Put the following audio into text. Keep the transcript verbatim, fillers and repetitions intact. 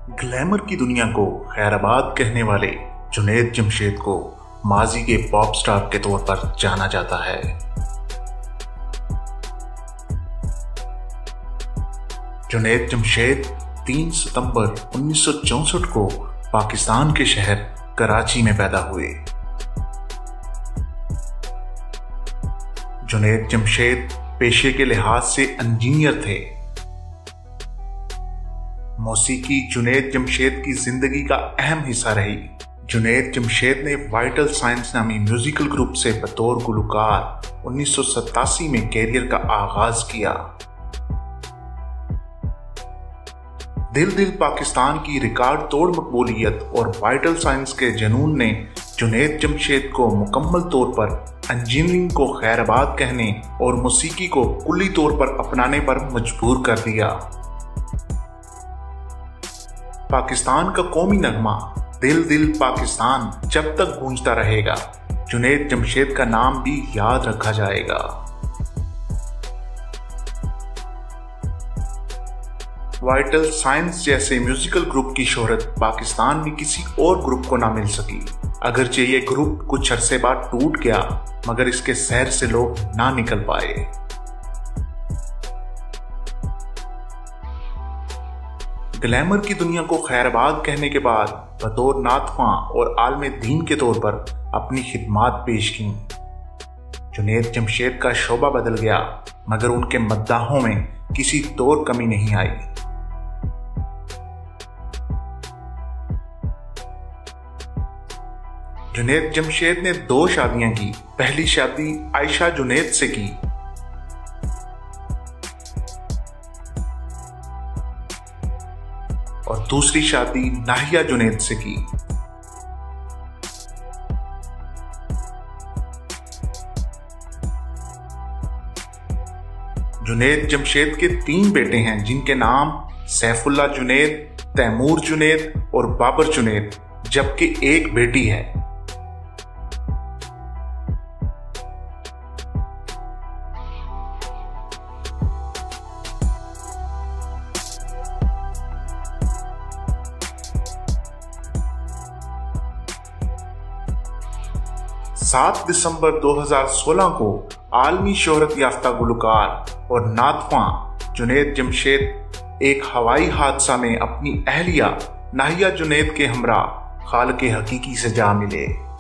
Glamour की दुनिया को खैराबाद कहने वाले जुनैद जमशेद को माजी के पॉप स्टार के तौर पर जाना जाता है। जुनैद जमशेद तीन सितंबर उन्नीस सौ चौसठ को पाकिस्तान के शहर कराची में पैदा हुए। जुनैद जमशेद पेशे के लिहाज से इंजीनियर थे। मौसीकी जुनैद जमशेद की जिंदगी का अहम हिस्सा रही। जुनैद जमशेद ने वाइटल साइंस नामी म्यूजिकल ग्रुप से बतौर गुलकार उन्नीस सौ सतासी में कैरियर का आगाज किया। दिल दिल पाकिस्तान की रिकॉर्ड तोड़ मकबूलियत और वाइटल साइंस के जुनून ने जुनैद जमशेद को मुकम्मल तौर पर इंजीनियरिंग को खैराबाद कहने और मौसीकी को कुल्ली तौर पर अपनाने पर मजबूर कर दिया। पाकिस्तान का कौमी नगमा दिल दिल पाकिस्तान जब तक गूंजता रहेगा, जुनैद जमशेद का नाम भी याद रखा जाएगा। वाइटल साइंस जैसे म्यूजिकल ग्रुप की शोहरत पाकिस्तान में किसी और ग्रुप को ना मिल सकी। अगरचे ये ग्रुप कुछ अरसे बाद टूट गया, मगर इसके शहर से लोग ना निकल पाए। ग्लैमर की दुनिया को खैराबाद कहने के बाद बतौर नातख्वां और आलमे दीन के तौर पर अपनी खिदमात पेश की। जुनैद जमशेद का शोबा बदल गया, मगर उनके मद्दाहों में किसी तौर कमी नहीं आई। जुनैद जमशेद ने दो शादियां की। पहली शादी आयशा जुनैद से की। और दूसरी शादी नाहिया जुनैद से की। जुनैद जमशेद के तीन बेटे हैं, जिनके नाम सैफुल्लाह जुनैद, तैमूर जुनैद और बाबर जुनैद, जबकि एक बेटी है। सात दिसंबर दो हज़ार सोलह को आलमी शोहरत याफ्ता गुलकार और नातख्वां जुनैद जमशेद एक हवाई हादसा में अपनी अहलिया नाहिया जुनैद के हमरा खालिक हकीकी से जा मिले।